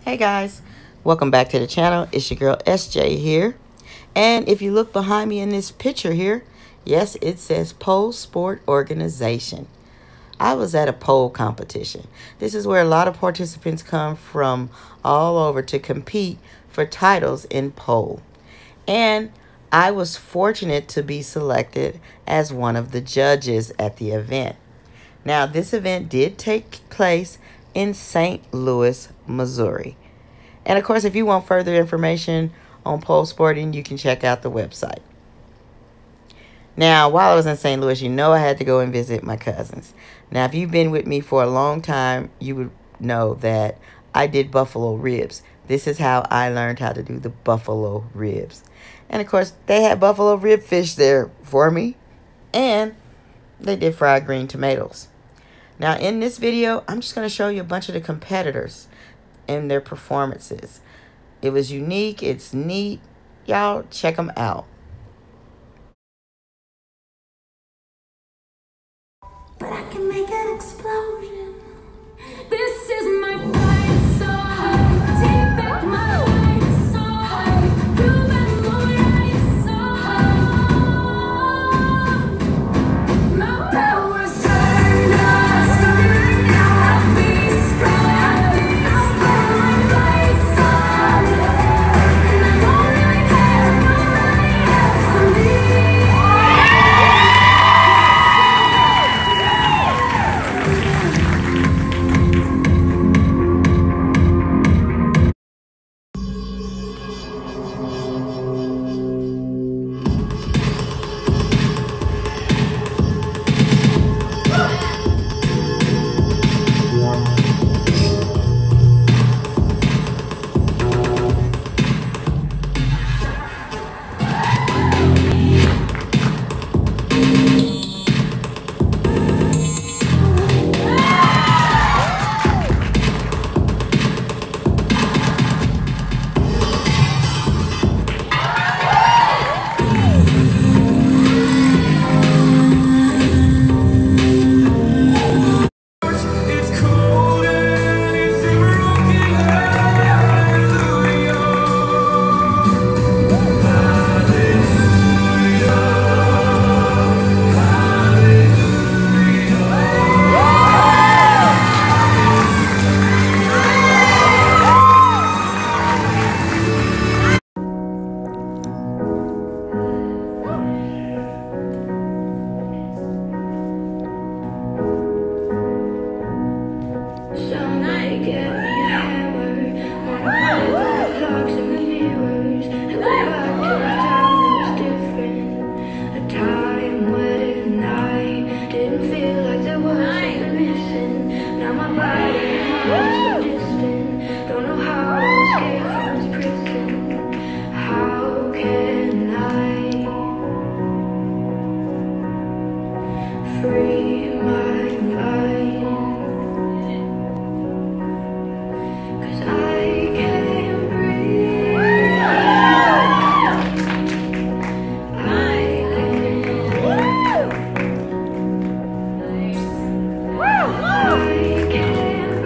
Hey guys, welcome back to the channel. It's your girl SJ here. And if you look behind me in this picture here, yes, it says Pole Sport Organization. I was at a pole competition. This is where a lot of participants come from all over to compete for titles in pole. And I was fortunate to be selected as one of the judges at the event. Now, this event did take place in St. Louis, Missouri. And of course, if you want further information on pole sporting, you can check out the website. Now, while I was in St. Louis, you know I had to go and visit my cousins. Now, if you've been with me for a long time, you would know that I did buffalo ribs. This is how I learned how to do the buffalo ribs. And of course, they had buffalo rib fish there for me. And they did fried green tomatoes. Now, in this video, I'm just going to show you a bunch of the competitors and their performances. It was unique. It's neat. Y'all check them out. But I can make an explosion. This is my fight song. Take back my life song. Prove I'm right song. My power's turned on. Now I'll be strong. I'll play my fight song. And I don't really care. Nobody else for me. Free my mind, 'cause I can't breathe. I can't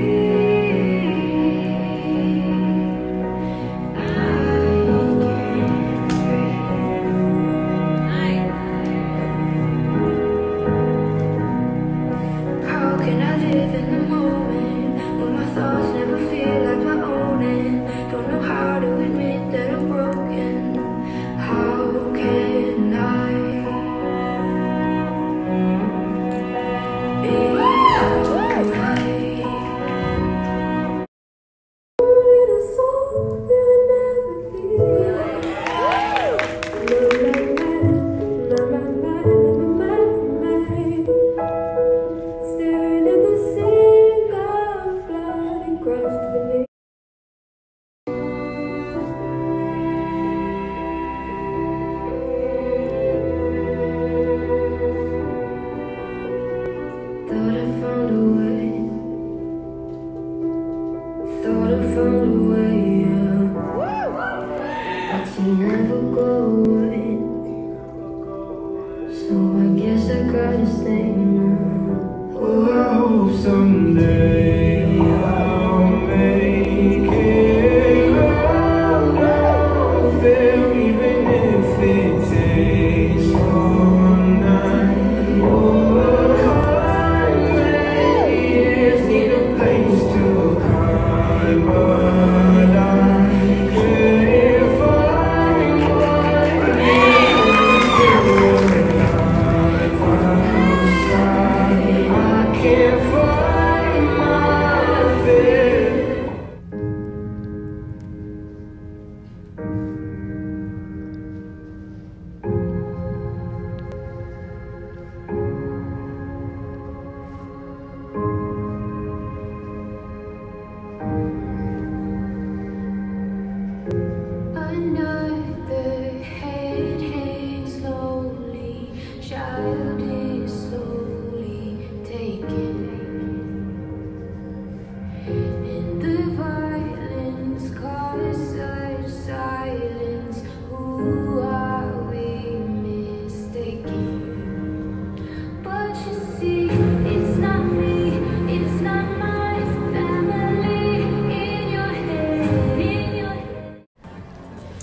gotta stay now. Oh, I hope someday I'll make it.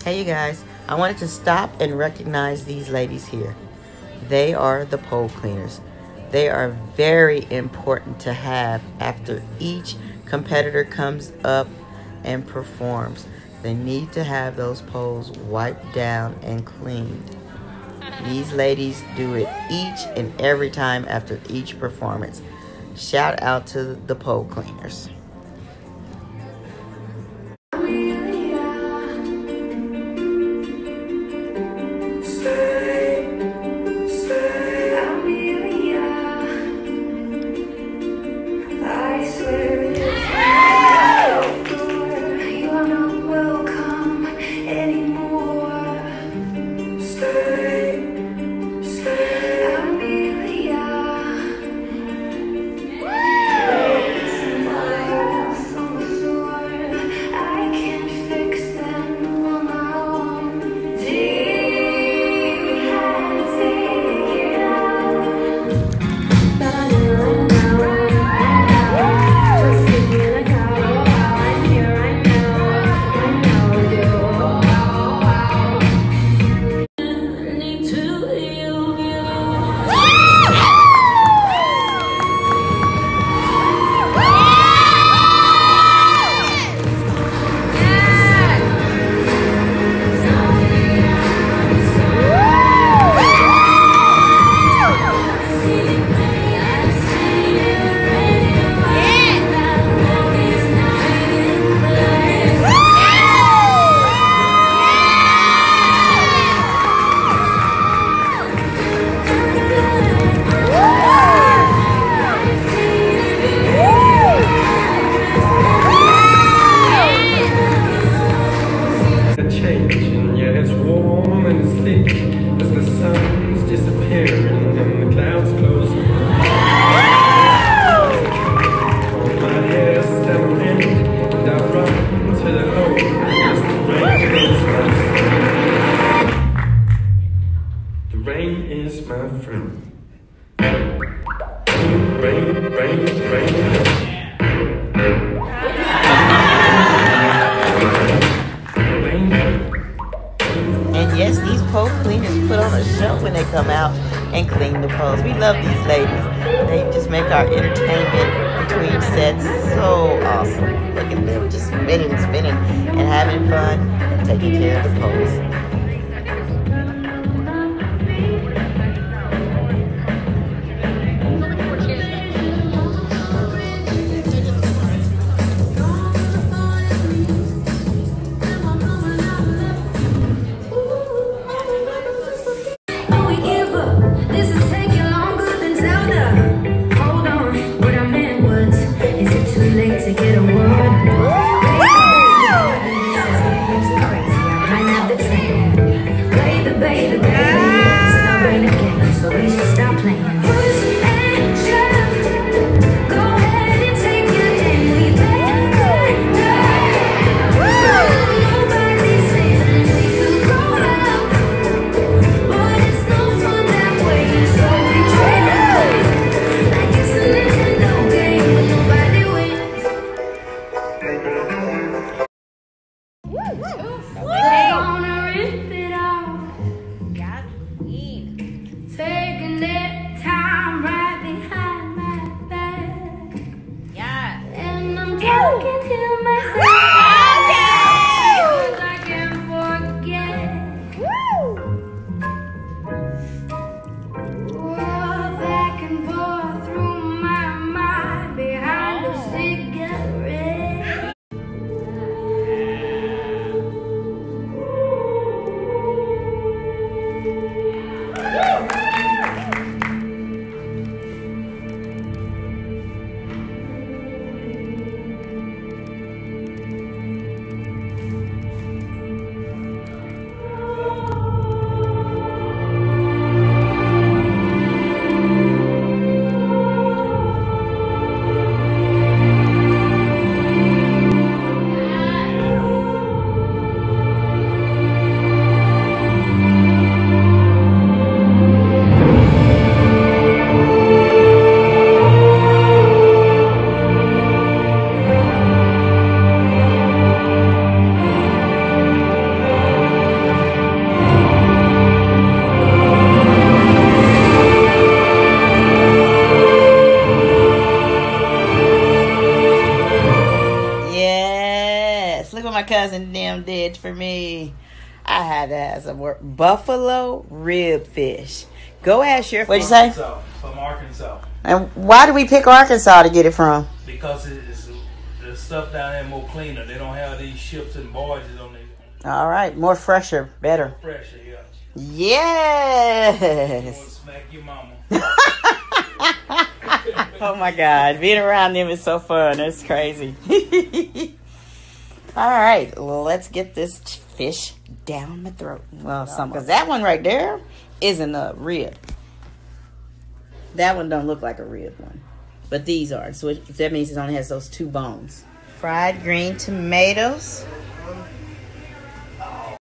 Hey you guys, I wanted to stop and recognize these ladies here. They are the pole cleaners. They are very important to have after each competitor comes up and performs. They need to have those poles wiped down and cleaned. These ladies do it each and every time after each performance. Shout out to the pole cleaners. Yes, these pole cleaners put on a show when they come out and clean the poles. We love these ladies. They just make our entertainment between sets so awesome. Look at them just spinning and having fun and taking care of the poles. Look what my cousin and them did for me. I had to have some work. Buffalo rib fish. Go ask your. What'd you say? From Arkansas. And why do we pick Arkansas to get it from? Because it's the stuff down there more cleaner. They don't have these ships and barges on there. All right, more fresher, better. Fresher, yeah. Yes. You want to smack your mama. Oh my God, being around them is so fun. It's crazy. All right, well, let's get this fish down my throat. Well, something, because that one right there isn't a rib. That one don't look like a rib one, but these are. So that means it only has those two bones. Fried green tomatoes.